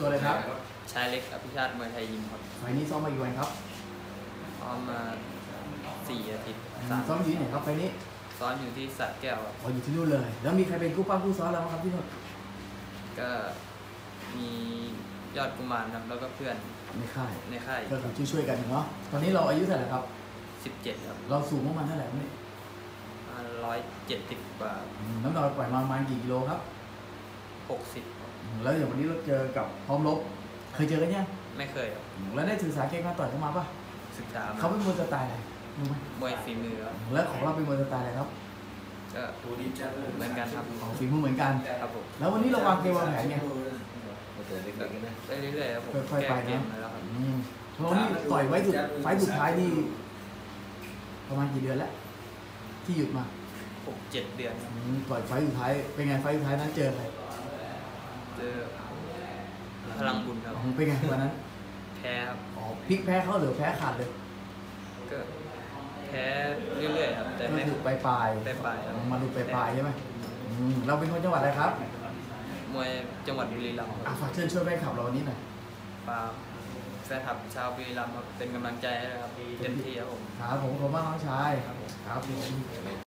ตัวเลยครับชายเล็กอภิชาติมวยไทยยิมครับไฟนี้ซ้อมมากี่วันครับซ้อมมา4 อาทิตย์ซ้อมอยู่ที่ไหนครับไฟนี้ซ้อมอยู่ที่สระแก้วอ๋ออยู่ที่นู่นเลยแล้วมีใครเป็นคู่ปั้มคู่ซ้อมเราครับที่นู่นก็มียอดกุมารครับแล้วก็เพื่อนในค่ายก็คือช่วยกันเนาะตอนนี้เราอายุเท่าไหร่ครับ 17ครับเราสูงประมาณเท่าไหร่นี่ 170 กว่าน้ำหนักปล่อยมาประมาณกี่กิโลครับ 60 แล้วอย่างวันนี้เราเจอกับพร้อมรบเคยเจอกันยังไม่เคยครับแล้วได้ศึกษาเก่งมาต่อยเข้ามาปะศึกษาเขาเป็นมวยสไตล์อะไรรู้ไหมมวยฝีมือครับแล้วของเราเป็นมวยสไตล์อะไรครับก็เหมือนกันครับของฝีมือเหมือนกันครับผมแล้ววันนี้เราวางเกมวางแผนไงได้เรื่อยๆครับผมค่อยๆไปนะเพราะนี่ต่อยไว้ไฟสุดท้ายนี่ประมาณกี่เดือนแล้วที่หยุดมา 6-7 เดือนต่อยไฟสุดท้ายเป็นไงไฟสุดท้ายนั้นเจอใครเจอพลังบุญครับเป็นไงวันนั้นแพ้ครับพลิกแพ้เขาหรือแพ้ขาดเลยก็แพ้เรื่อยๆครับแต่ไม่ถูกปลายมาดูปลายใช่ไหมเราเป็นคนจังหวัดอะไรครับมวยจังหวัดบุรีรัมย์ฝากเชิญช่วยแฟนคลับเราวันนี้หน่อยฝากแฟนคลับชาวบุรีรัมย์เป็นกำลังใจให้นะครับเต็มที่ครับผมครับผมขอบคุณมากน้องชายครับ